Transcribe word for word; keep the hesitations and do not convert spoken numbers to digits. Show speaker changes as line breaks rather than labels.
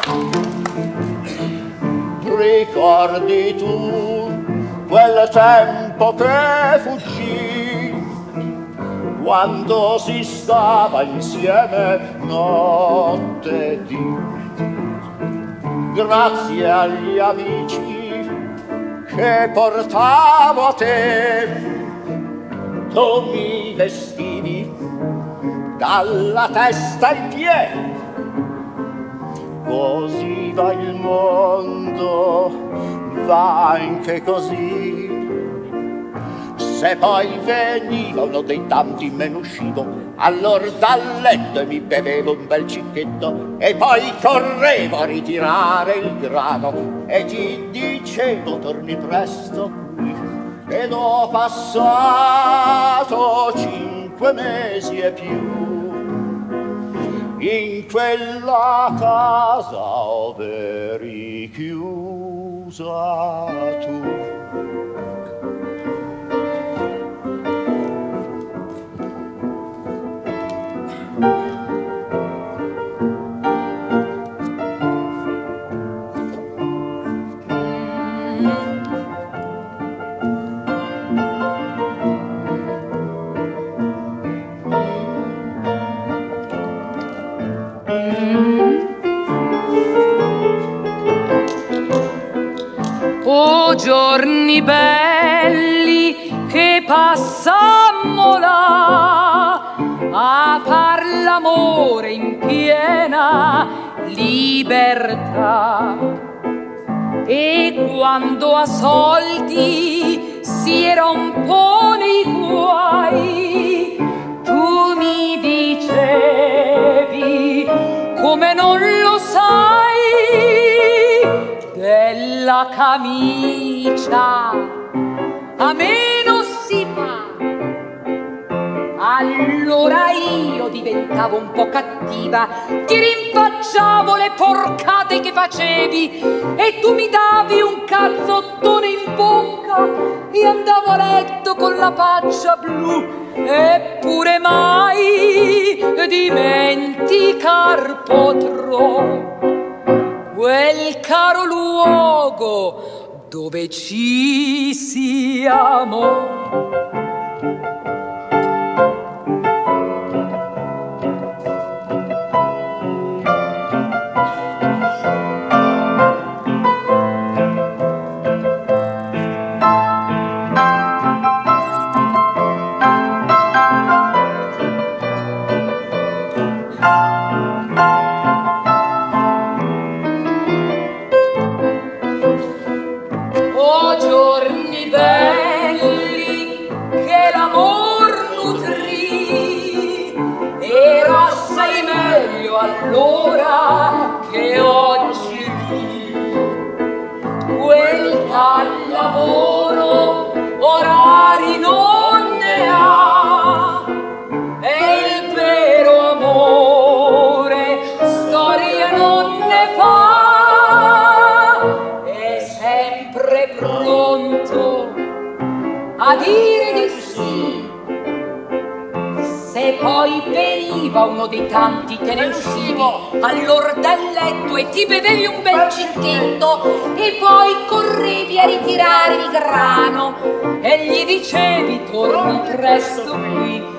Ricordi tu quel tempo che fuggì, quando si stava insieme notte e dì? Grazie agli amici che portavo a te, tu mi vestivi dalla testa ai piedi. Così va il mondo, va anche così. Se poi veniva uno dei tanti me ne uscivo, allora dal letto e mi bevevo un bel cicchetto e poi correvo a ritirare il grano e ti dicevo torni presto qui. Ed ho passato cinque mesi e più in quella casa ove eri chiusa tu.
Oh, giorni belli che passammo là a far l'amore in piena libertà. E quando a soldi si era un po' nei guai, tu mi dicevi, come non lo sai, della camicia a me non si fa. Allora io diventavo un po' cattiva, ti rinfacciavo le porcate che facevi e tu mi davi un cazzottone in bocca e andavo a letto con la faccia blu. Eppure mai dimenticar potrò quel caro luogo dove ci siamo. Allora che oggi quel tal lavoro orari non ne ha, e il vero amore storie non ne fa, è sempre pronto a dire di sì. Se poi veniva uno dei tanti te ne uscivi all'ora del letto e ti bevevi un bel cicchetto e poi correvi a ritirare il grano e gli dicevi torni presto qui.